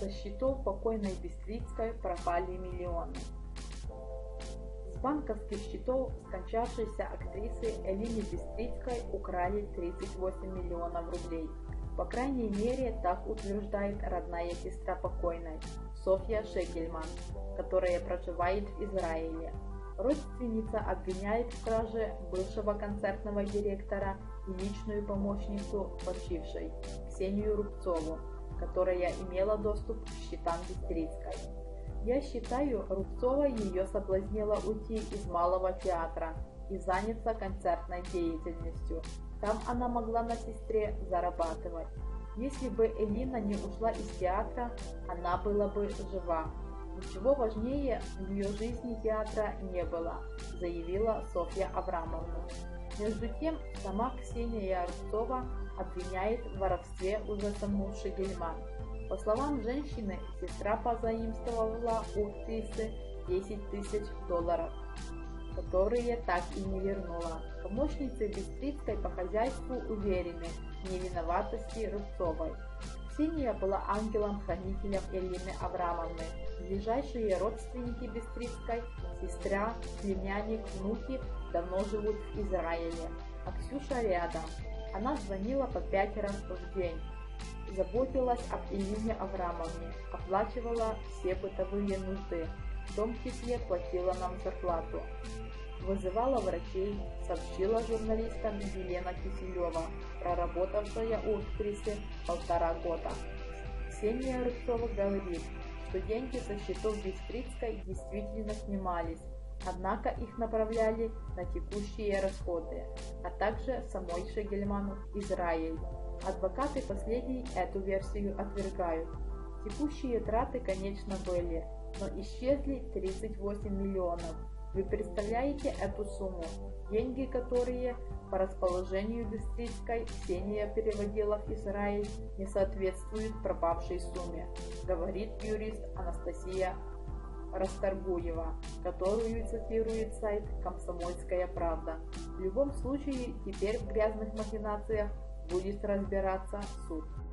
Со счетов покойной Бистрицкой пропали миллионы. С банковских счетов скончавшейся актрисы Элины Бистрицкой украли 38 миллионов рублей. По крайней мере, так утверждает родная сестра покойной, Софья Шегельман, которая проживает в Израиле. Родственница обвиняет в краже бывшего концертного директора и личную помощницу почившей, Ксению Рубцову, которая имела доступ к счетам Бистрицкой. Я считаю, Рубцова ее соблазнила уйти из Малого театра и заняться концертной деятельностью. Там она могла на сестре зарабатывать. Если бы Элина не ушла из театра, она была бы жива. Ничего важнее в ее жизни театра не было, заявила Софья Аврамовна. Между тем, сама Ксения Рубцова обвиняет в воровстве уже саму Шегельман. По словам женщины, сестра позаимствовала у актрисы $10 тысяч, которые так и не вернула. Помощницы Бистрицкой по хозяйству уверены в невиноватости Рубцовой. Ксения была ангелом-хранителем Элины Аврамовны. Ближайшие родственники Бистрицкой, сестра, племянник, внуки давно живут в Израиле, а Ксюша рядом. Она звонила по 5 раз в день, заботилась об Элине Аврамовне, оплачивала все бытовые нужды, в том числе платила нам зарплату. Вызывала врачей, сообщила журналистам Елена Киселева, проработавшая у актрисы 1,5 года. Ксения Рубцова говорит, что деньги со счетов Бистрицкой действительно снимались, однако их направляли на текущие расходы, а также самой Шегельман в Израиль. Адвокаты последней эту версию отвергают. Текущие траты, конечно, были, но исчезли 38 миллионов. Вы представляете эту сумму? Деньги, которые по расположению Бистрицкой Ксения переводила в Израиль, не соответствуют пропавшей сумме, говорит юрист Анастасия Расторгуева, которую цитирует сайт «Комсомольская правда». В любом случае, теперь в грязных махинациях будет разбираться суд.